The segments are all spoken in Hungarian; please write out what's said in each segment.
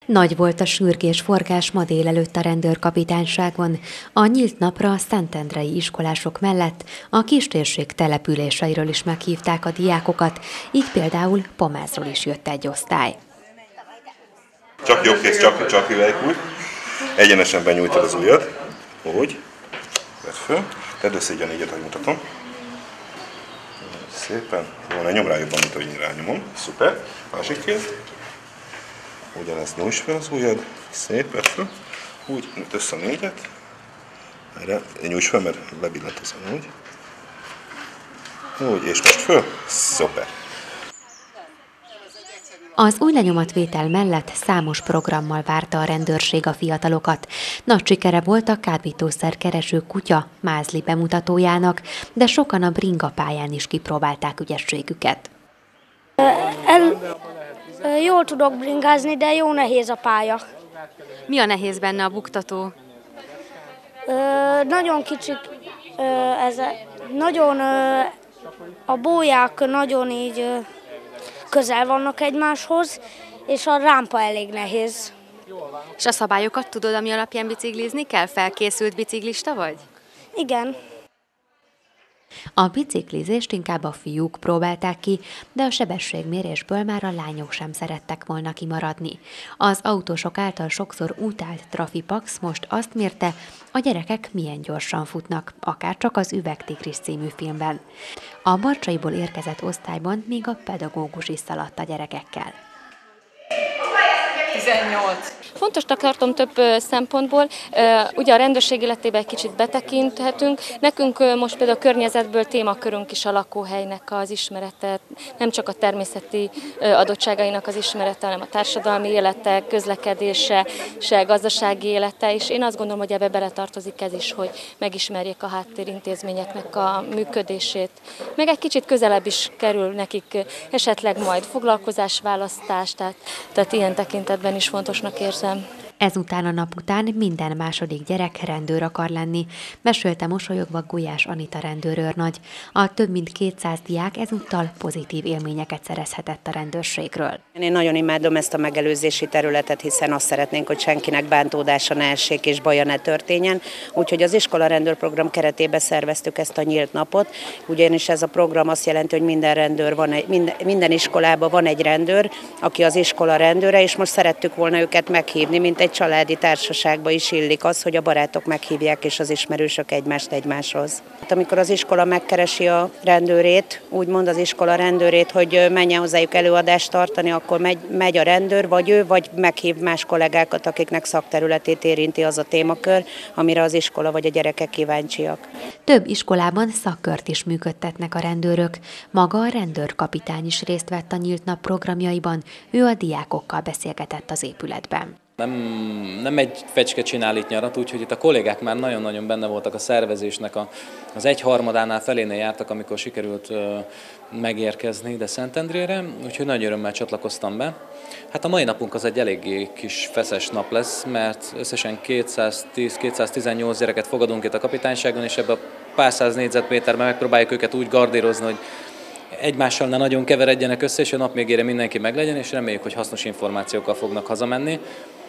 Nagy volt a sürgés-forgás ma délelőtt a rendőrkapitányságon. A nyílt napra a szentendrei iskolások mellett a kistérség településeiről is meghívták a diákokat, így például Pomázról is jött egy osztály. Csak jobb kéz, csak üvelyk úgy. Egyenesen benyújtad az ujjad. Úgy. Vedd föl. Tedd össze így a négyet, ahogy mutatom. Szépen. Jó, ne nyom rá jobban, mint ahogy én rányomom. Szuper. Másik kéz. Ugyanezt nyújts fel az ujjad. Szép, vedd föl. Úgy, nyújt össze a négyet. Erre nyújts fel, mert lebillentozom úgy. Úgy, és most föl. Szuper. Az új lenyomatvétel mellett számos programmal várta a rendőrség a fiatalokat. Nagy sikere volt a kábítószer-kereső kutya mázli bemutatójának, de sokan a bringapályán is kipróbálták ügyességüket. Jól tudok bringázni, de jó nehéz a pálya. Mi a nehéz benne, a buktató? Nagyon kicsik, a bóják nagyon így közel vannak egymáshoz, és a rámpa elég nehéz. És a szabályokat tudod, ami alapján biciklizni kell? Felkészült biciklista vagy? Igen. A biciklizést inkább a fiúk próbálták ki, de a sebességmérésből már a lányok sem szerettek volna kimaradni. Az autósok által sokszor utált Trafipax most azt mérte, a gyerekek milyen gyorsan futnak, akár csak az Üvegtigris című filmben. A Barcsaiból érkezett osztályban még a pedagógus is szaladt a gyerekekkel. 18. Fontosnak tartom több szempontból, ugye a rendőrség életében egy kicsit betekinthetünk. Nekünk most például a környezetből témakörünk is a lakóhelynek az ismerete, nem csak a természeti adottságainak az ismerete, hanem a társadalmi élete, közlekedése, gazdasági élete, és én azt gondolom, hogy ebbe beletartozik ez is, hogy megismerjék a háttérintézményeknek a működését. Meg egy kicsit közelebb is kerül nekik esetleg majd foglalkozásválasztás, tehát ilyen tekintetben is fontosnak érzem. Ezután a nap után minden második gyerek rendőr akar lenni, mesélte mosolyogva Gulyás Anita rendőrőrnagy. A több mint 200 diák ezúttal pozitív élményeket szerezhetett a rendőrségről. Én nagyon imádom ezt a megelőzési területet, hiszen azt szeretnénk, hogy senkinek bántódása ne essék és baja ne történjen. Úgyhogy az iskola rendőrprogram keretében szerveztük ezt a nyílt napot, ugyanis ez a program azt jelenti, hogy minden iskolában van egy rendőr, aki az iskola rendőre, és most szerettük volna őket meghívni, mint egy családi társaságba is illik az, hogy a barátok meghívják és az ismerősök egymást egymáshoz. Amikor az iskola megkeresi a rendőrét, úgymond az iskola rendőrét, hogy menjen hozzájuk előadást tartani, akkor megy a rendőr, vagy ő, vagy meghív más kollégákat, akiknek szakterületét érinti az a témakör, amire az iskola vagy a gyerekek kíváncsiak. Több iskolában szakkört is működtetnek a rendőrök. Maga a rendőrkapitány is részt vett a nyílt nap programjaiban, ő a diákokkal beszélgetett az épületben. Nem egy fecske csinál itt nyarat, úgyhogy itt a kollégák már nagyon-nagyon benne voltak a szervezésnek, az 1/3-ánál felénél jártak, amikor sikerült megérkezni ide Szentendrére, úgyhogy nagy örömmel csatlakoztam be. Hát a mai napunk az egy eléggé kis feszes nap lesz, mert összesen 210-218 gyereket fogadunk itt a kapitányságon, és ebbe a pár száz négyzetméterben megpróbáljuk őket úgy gardírozni, hogy egymással ne nagyon keveredjenek össze, és a nap végére mindenki meglegyen, és reméljük, hogy hasznos információkkal fognak hazamenni.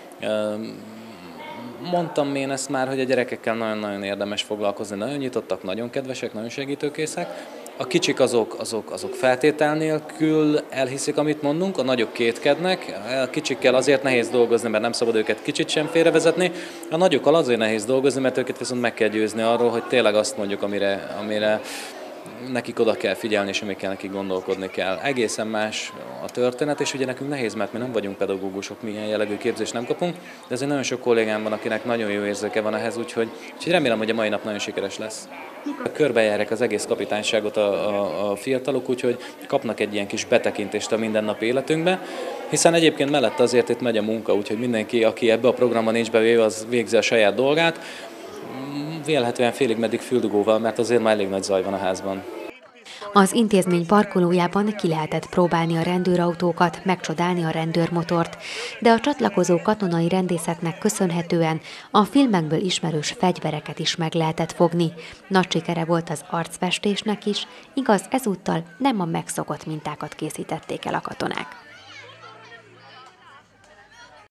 Mondtam én ezt már, hogy a gyerekekkel nagyon-nagyon érdemes foglalkozni, nagyon nyitottak, nagyon kedvesek, nagyon segítőkészek. A kicsik azok feltétel nélkül elhiszik, amit mondunk, a nagyok kétkednek, a kicsikkel azért nehéz dolgozni, mert nem szabad őket kicsit sem félrevezetni, a nagyokkal azért nehéz dolgozni, mert őket viszont meg kell győzni arról, hogy tényleg azt mondjuk, amire nekik oda kell figyelni, és amikkel nekik gondolkodni kell. Egészen más a történet, és ugye nekünk nehéz, mert mi nem vagyunk pedagógusok, mi ilyen jellegű képzést nem kapunk, de ezért nagyon sok kollégám van, akinek nagyon jó érzéke van ehhez, úgyhogy remélem, hogy a mai nap nagyon sikeres lesz. Körbejárják az egész kapitányságot a fiatalok, úgyhogy kapnak egy ilyen kis betekintést a mindennapi életünkbe, hiszen egyébként mellette azért itt megy a munka, úgyhogy mindenki, aki ebbe a programban nincs bevéve, az végzi a saját dolgát, vélhetően félig meddig füldugóval, mert azért már elég nagy zaj van a házban. Az intézmény parkolójában ki lehetett próbálni a rendőrautókat, megcsodálni a rendőrmotort, de a csatlakozó katonai rendészetnek köszönhetően a filmekből ismerős fegyvereket is meg lehetett fogni. Nagy sikere volt az arcfestésnek is, igaz, ezúttal nem a megszokott mintákat készítették el a katonák.